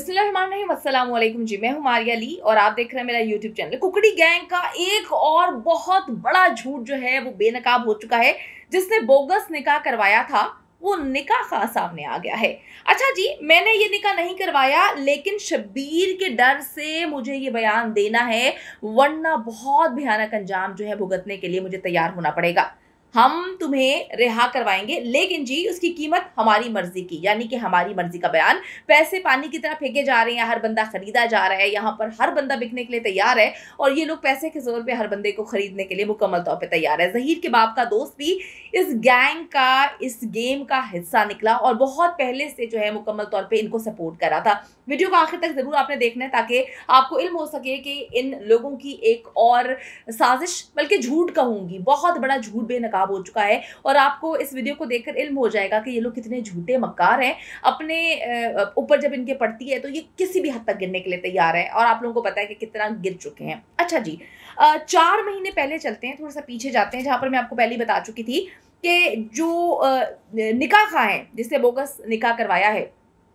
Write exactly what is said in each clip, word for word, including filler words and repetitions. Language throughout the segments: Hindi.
बिस्मिल्लाहिर्रहमानिर्रहीम, अस्सलाम वालेकुम जी। मैं हूँ मारिया ली और आप देख रहे हैं मेरा यूट्यूब चैनल। कुकड़ी गैंग का एक और बहुत बड़ा झूठ जो है वो बेनकाब हो चुका है। जिसने बोगस निकाह करवाया था वो निकाह खा सामने आ गया है। अच्छा जी, मैंने ये निकाह नहीं करवाया, लेकिन शब्बीर के डर से मुझे ये बयान देना है, वरना बहुत भयानक अंजाम जो है भुगतने के लिए मुझे तैयार होना पड़ेगा। हम तुम्हें रिहा करवाएंगे, लेकिन जी उसकी कीमत हमारी मर्जी की, यानी कि हमारी मर्जी का बयान। पैसे पानी की तरह फेंके जा रहे हैं, हर बंदा खरीदा जा रहा है, यहाँ पर हर बंदा बिकने के लिए तैयार है और ये लोग पैसे के जोर पे हर बंदे को खरीदने के लिए मुकम्मल तौर पे तैयार है। जहीर के बाप का दोस्त भी इस गैंग का, इस गेम का हिस्सा निकला और बहुत पहले से जो है मुकम्मल तौर पे इनको सपोर्ट कर रहा था। वीडियो को आखिर तक जरूर आपने देखना है ताकि आपको इल्म हो सके कि इन लोगों की एक और साजिश, बल्कि झूठ कहूंगी, बहुत बड़ा झूठ बेनकाब हो चुका है और आपको इस वीडियो को देखकर इल्म हो जाएगा कि ये लोग कितने झूठे मक्कार हैं। अपने ऊपर जब इनके पड़ती है तो ये किसी भी हद तक गिरने के लिए तैयार है और आप लोगों को पता है कि कितना गिर चुके हैं। अच्छा जी, चार महीने पहले चलते हैं, थोड़ा सा पीछे जाते हैं, जहां पर मैं आपको पहले ही बता चुकी थी कि जो निकाह खा है, जिससे बोगस निकाह करवाया है,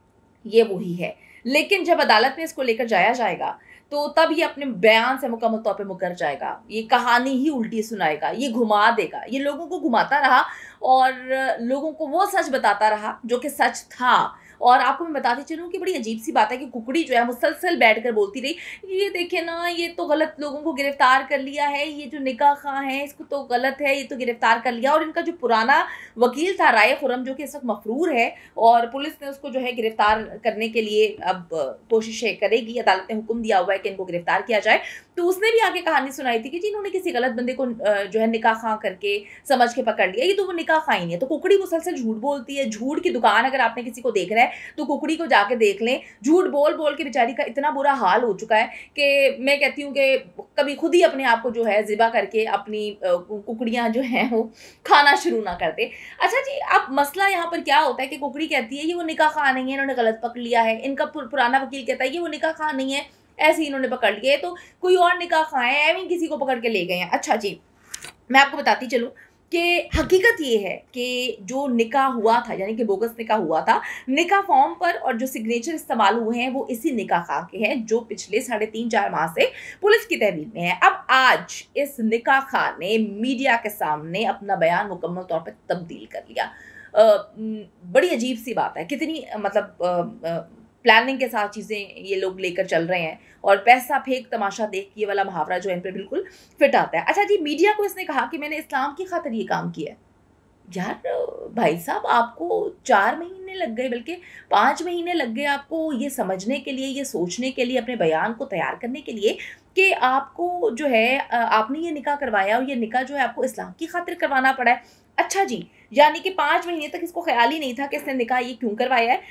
ये वही है। लेकिन जब अदालत में इसको लेकर जाया जाएगा तो तब ये अपने बयान से मुकम्मल तौर पे मुकर जाएगा। ये कहानी ही उल्टी सुनाएगा, ये घुमा देगा, ये लोगों को घुमाता रहा और लोगों को वो सच बताता रहा जो कि सच था। और आपको मैं बताती चलूँ कि बड़ी अजीब सी बात है कि कुकड़ी जो है मुसलसल बैठकर बोलती रही, ये देखिए ना, ये तो गलत लोगों को गिरफ्तार कर लिया है, ये जो निकाह खां है इसको तो गलत है, ये तो गिरफ्तार कर लिया। और इनका जो पुराना वकील था राय खुरम, जो कि इस वक्त मफरूर है और पुलिस ने उसको जो है गिरफ्तार करने के लिए अब कोशिशें करेगी, अदालत ने हुक्म दिया हुआ है कि इनको गिरफ्तार किया जाए, तो उसने भी आगे कहानी सुनाई थी कि जी इन्होंने किसी गलत बंदे को जो है निकाह खां करके समझ के पकड़ लिया, ये तो वो निकाह खां ही नहीं है। तो कुकड़ी मुसलसल झूठ बोलती है। झूठ की दुकान अगर आपने किसी को देख रहा है तो कुकड़ी को जाके देख लें। झूठ बोल बोल के बेचारी का इतना बुरा हाल हो चुका है कि मैं कहती हूँ कि कभी खुद ही अपने आप को जो है ज़िबा करके अपनी कुकड़ियाँ जो हैं वो खाना शुरू ना कर दे। अच्छा जी, अब मसला यहाँ पर क्या होता है कि कुकड़ी कहती है ये वो निकाह खां नहीं है, इन्होंने गलत पकड़ लिया है। इनका पुराना वकील कहता है ये वो निकाह खां नहीं है, ऐसे ही इन्होंने पकड़ लिए, तो कोई और निकाह खां है, एवं किसी को पकड़ के ले गए हैं। अच्छा जी, मैं आपको बताती चलूँ कि हकीकत ये है कि जो निकाह हुआ था, यानी कि बोगस निकाह हुआ था, निकाह फॉर्म पर और जो सिग्नेचर इस्तेमाल हुए हैं वो इसी निकाह खां के हैं जो पिछले साढ़े तीन चार माह से पुलिस की तहवील में है। अब आज इस निकाह खां ने मीडिया के सामने अपना बयान मुकम्मल तौर पर तब्दील कर लिया। आ, बड़ी अजीब सी बात है, कितनी मतलब आ, आ, प्लानिंग के साथ चीज़ें ये लोग लेकर चल रहे हैं और पैसा फेंक तमाशा देख, ये वाला मुहावरा जो इन पर बिल्कुल फिट आता है। अच्छा जी, मीडिया को इसने कहा कि मैंने इस्लाम की खातिर ये काम किया है। यार भाई साहब, आपको चार महीने लग गए, बल्कि पाँच महीने लग गए आपको ये समझने के लिए, ये सोचने के लिए, अपने बयान को तैयार करने के लिए कि आपको जो है आपने ये निकाह करवाया और ये निकाह जो है आपको इस्लाम की खातिर करवाना पड़ा है। अच्छा जी, यानी कि पाँच महीने तक इसको ख्याल ही नहीं था कि इसने निकाह ये क्यों करवाया है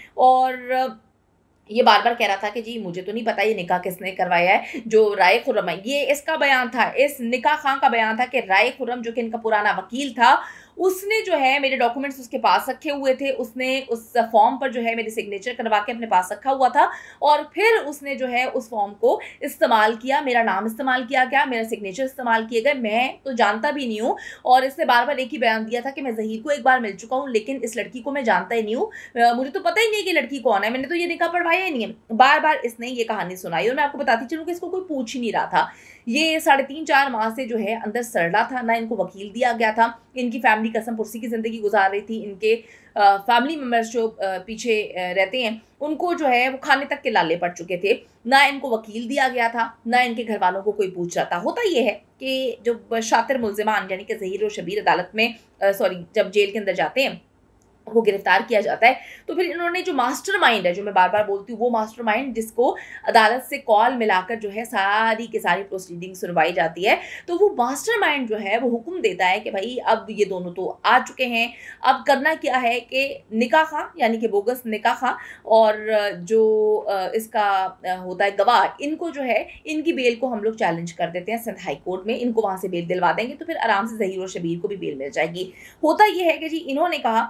और ये बार बार कह रहा था कि जी मुझे तो नहीं पता ये निकाह किसने करवाया है। जो राय खुरम है, ये इसका बयान था, इस निकाह खां का बयान था कि राय खुरम जो कि इनका पुराना वकील था, उसने जो है मेरे डॉक्यूमेंट्स उसके पास रखे हुए थे, उसने उस फॉर्म पर जो है मेरे सिग्नेचर करवा के अपने पास रखा हुआ था और फिर उसने जो है उस फॉर्म को इस्तेमाल किया, मेरा नाम इस्तेमाल किया गया, मेरा सिग्नेचर इस्तेमाल किए गए। मैं तो जानता भी नहीं हूँ और इसने बार बार एक ही बयान दिया था कि मैं ज़हीर को एक बार मिल चुका हूँ, लेकिन इस लड़की को मैं जानता ही नहीं हूँ, मुझे तो पता ही नहीं कि लड़की कौन है, मैंने तो ये निकाह पढ़वाया ही नहीं है। बार बार इसने ये कहानी सुनाई और मैं आपको बताती चलूँ कि इसको कोई पूछ ही नहीं रहा था। ये साढ़े तीन चार माह से जो है अंदर सड़ना था, ना इनको वकील दिया गया था। इनकी फैमिली कसम पुरसी की ज़िंदगी गुजार रही थी। इनके फैमिली मेम्बर्स जो आ, पीछे आ, रहते हैं उनको जो है वो खाने तक के लाले पड़ चुके थे। ना इनको वकील दिया गया था, ना इनके घर वालों को कोई पूछ रहा था। होता ये है कि जो शातिर मुल्जिमान यानी कि ज़हीर और शबीर अदालत में सॉरी जब जेल के अंदर जाते हैं, वो गिरफ्तार किया जाता है, तो फिर इन्होंने जो मास्टरमाइंड है, जो मैं बार बार बोलती हूँ, वो मास्टरमाइंड जिसको अदालत से कॉल मिलाकर जो है सारी की सारी प्रोसीडिंग सुनवाई जाती है, तो वो मास्टरमाइंड जो है वो हुक्म देता है कि भाई अब ये दोनों तो आ चुके हैं, अब करना क्या है कि निकाह खां यानी कि बोगस निकाह खां और जो इसका होता है गवाह, इनको जो है इनकी बेल को हम लोग चैलेंज कर देते हैं सिंध हाई कोर्ट में, इनको वहाँ से बेल दिलवा देंगे तो फिर आराम से ज़हीर और शबीर को भी बेल मिल जाएगी। होता ये है कि जी इन्होंने कहा कि हम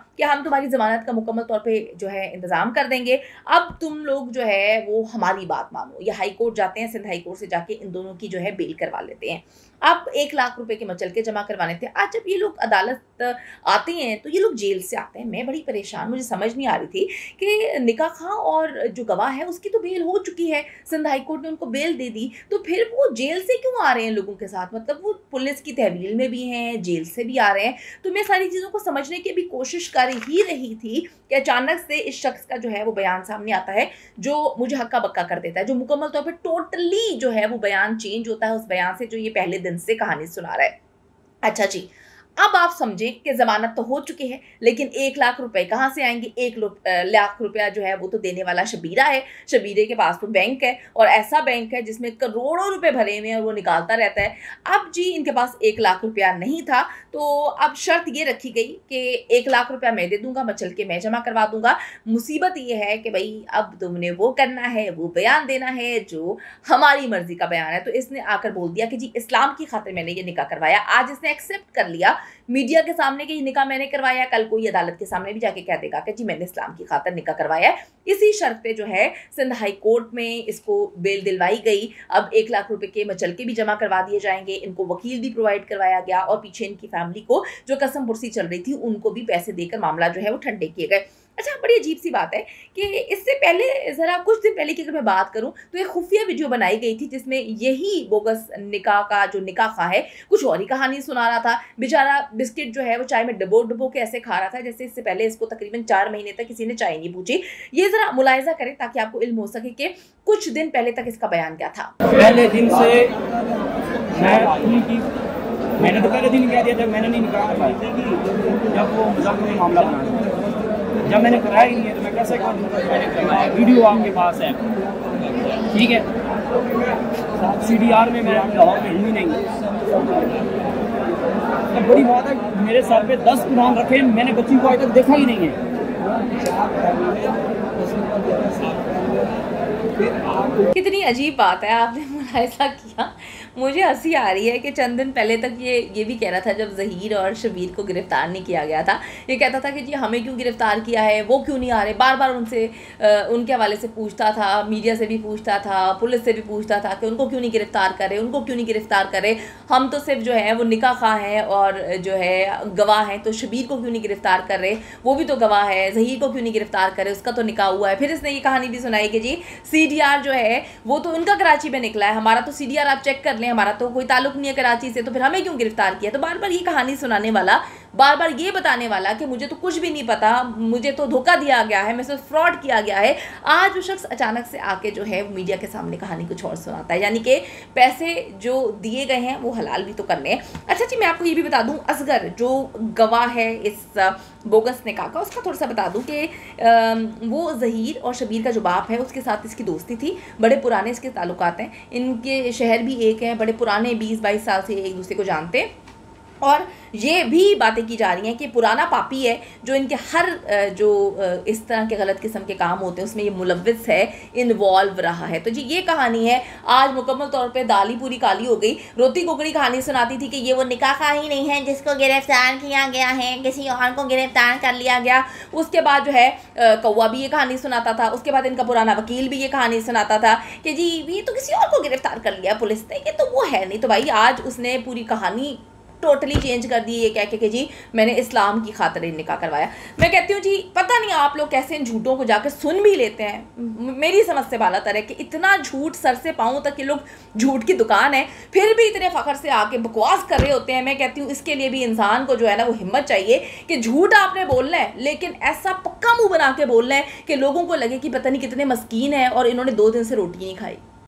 हम तुम्हारी ज़मानत का मुकम्मल तौर पे जो है इंतज़ाम कर देंगे, अब तुम लोग जो है वो हमारी बात मानो। ये हाई कोर्ट जाते हैं, सिंध हाई कोर्ट से जाके इन दोनों की जो है बेल करवा लेते हैं। अब एक लाख रुपए के मचलके जमा करवाने थे। आज जब ये लोग अदालत आते हैं तो ये लोग जेल से आते हैं। मैं बड़ी परेशान, मुझे समझ नहीं आ रही थी कि निकाह खां और जो गवाह है उसकी तो बेल हो चुकी है, सिंध हाई कोर्ट ने उनको बेल दे दी, तो फिर वो जेल से क्यों आ रहे हैं लोगों के साथ? मतलब वो पुलिस की तहवील में भी हैं, जेल से भी आ रहे हैं। तो मैं सारी चीज़ों को समझने की भी कोशिश कर ही रही थी कि अचानक से इस शख्स का जो है वो बयान सामने आता है जो मुझे हक्का बक्का कर देता है, जो मुकम्मल तौर पे टोटली जो है वो बयान चेंज होता है उस बयान से जो ये पहले दिन से कहानी सुना रहा है। अच्छा जी, अब आप समझें कि ज़मानत तो हो चुकी है, लेकिन एक लाख रुपए कहाँ से आएंगे? एक लाख रुपया जो है वो तो देने वाला शबीरा है। शबीरे के पास तो बैंक है, और ऐसा बैंक है जिसमें करोड़ों रुपए भरे हुए हैं और वो निकालता रहता है। अब जी इनके पास एक लाख रुपया नहीं था, तो अब शर्त ये रखी गई कि एक लाख रुपया मैं दे दूंगा, मचल के मैं जमा करवा दूंगा। मुसीबत ये है कि भाई अब तुमने वो करना है, वो बयान देना है जो हमारी मर्जी का बयान है। तो इसने आकर बोल दिया कि जी इस्लाम की खातिर मैंने ये निकाह करवाया। आज इसने एक्सेप्ट कर लिया मीडिया के सामने कि निकाह मैंने करवाया, कल कोई अदालत के सामने भी जाके कह देगा कि जी मैंने इस्लाम की खातिर निकाह करवाया है। इसी शर्त पे जो है सिंध हाई कोर्ट में इसको बेल दिलवाई गई। अब एक लाख रुपए के मचलके भी जमा करवा दिए जाएंगे, इनको वकील भी प्रोवाइड करवाया गया, और पीछे इनकी फैमिली को जो कसम पुरसी चल रही थी उनको भी पैसे देकर मामला जो है वो ठंडे किए गए। अच्छा, बड़ी अजीब सी बात है कि इससे पहले ज़रा कुछ दिन पहले की अगर मैं बात करूं तो एक खुफिया वीडियो बनाई गई थी जिसमें यही बोगस निकाह का जो निकाह खां है कुछ और ही कहानी सुना रहा था। बेचारा बिस्किट जो है वो चाय में डबो डबो के ऐसे खा रहा था जैसे इससे पहले इसको तकरीबन चार महीने तक किसी ने चाय नहीं पूछी। ये ज़रा मुलाहिजा करें ताकि आपको इल्म हो सके कि कुछ दिन पहले तक इसका बयान क्या था। पहले दिन से मैं उनकी मैंने तो पहले दिन कह दिया जब मैंने नहीं निकाह करवाया, जब वो मुजफ्फर में मामला बना, जब मैंने कराया ही नहीं है तो मैं कैसे कहूँ मैंने करवाया? वीडियो आपके पास है, ठीक है। सी डी आर में मैं लाहौर में हूँ ही नहीं, तो बड़ी बात है मेरे सर पे दस कुरान रखे, मैंने बच्ची को आज तक देखा ही नहीं है। कितनी अजीब बात है, आपने मुलाहिजा किया। मुझे हंसी आ रही है कि चंद दिन पहले तक ये ये भी कह रहा था जब ज़हीर और शबीर को गिरफ़्तार नहीं किया गया था, ये कहता था कि जी हमें क्यों गिरफ़्तार किया है, वो क्यों नहीं आ रहे। बार बार उनसे उनके हवाले से पूछता था, मीडिया से भी पूछता था, पुलिस से भी पूछता था कि उनको क्यों नहीं गिरफ़्तार करे, उनको क्यों नहीं गिरफ़्तार करे। हम तो सिर्फ जो है वो निकाह खां हैं और जो है गवाह हैं, तो शबीर को क्यों नहीं गिरफ़्तार कर रहे, वो भी तो गवाह है। ज़हीर को क्यों नहीं गिरफ़्तार करे, उसका तो निकाह हुआ है। फिर इसने ये कहानी भी सुनाई कि जी सी डी आर जो है वो तो उनका कराची में निकला है, हमारा तो सी डी आर आप चेक कर लें, हमारा तो कोई ताल्लुक नहीं है कराची से, तो फिर हमें क्यों गिरफ्तार किया। तो बार बार ये कहानी सुनाने वाला, बार बार ये बताने वाला कि मुझे तो कुछ भी नहीं पता, मुझे तो धोखा दिया गया है, मेरे से फ्रॉड किया गया है। आज वो शख्स अचानक से आके जो है मीडिया के सामने कहानी कुछ और सुनाता है, यानी कि पैसे जो दिए गए हैं वो हलाल भी तो करने हैं। अच्छा जी, मैं आपको ये भी बता दूं, असगर जो गवाह है इस बोगस निकाह का, उसका थोड़ा सा बता दूं कि वो ज़हीर और शबीर का जो बाप है उसके साथ इसकी दोस्ती थी, बड़े पुराने इसके ताल्लुकात हैं, इनके शहर भी एक है, बड़े पुराने बीस बाईस साल से एक दूसरे को जानते हैं। और ये भी बातें की जा रही हैं कि पुराना पापी है जो इनके हर जो इस तरह के गलत किस्म के काम होते हैं उसमें ये मुलव्विस है, इन्वॉल्व रहा है। तो जी ये कहानी है। आज मुकम्मल तौर पे दाली पूरी काली हो गई। रोती कुकड़ी कहानी सुनाती थी कि ये वो निकाह खां ही नहीं है जिसको गिरफ्तार किया गया है, किसी और को गिरफ्तार कर लिया गया। उसके बाद जो है कौवा भी ये कहानी सुनाता था, उसके बाद इनका पुराना वकील भी ये कहानी सुनाता था कि जी ये तो किसी और को गिरफ्तार कर लिया पुलिस ने, ये तो वो है नहीं। तो भाई आज उसने पूरी कहानी टोटली चेंज कर दी, ये कह के कि जी मैंने इस्लाम की खातिर निकाह करवाया। मैं कहती हूँ जी पता नहीं आप लोग कैसे इन झूठों को जाकर सुन भी लेते हैं। मेरी समझ से बाला तर है कि इतना झूठ सर से पाँव तक ये लोग झूठ की दुकान है, फिर भी इतने फ़ख्र से आके बकवास कर रहे होते हैं। मैं कहती हूँ इसके लिए भी इंसान को जो है ना वो हिम्मत चाहिए कि झूठ आपने बोलना है लेकिन ऐसा पक्का मुँह बना के बोलना है कि लोगों को लगे कि पता नहीं कितने मस्कीन है और इन्होंने दो दिन से रोटी नहीं खाई।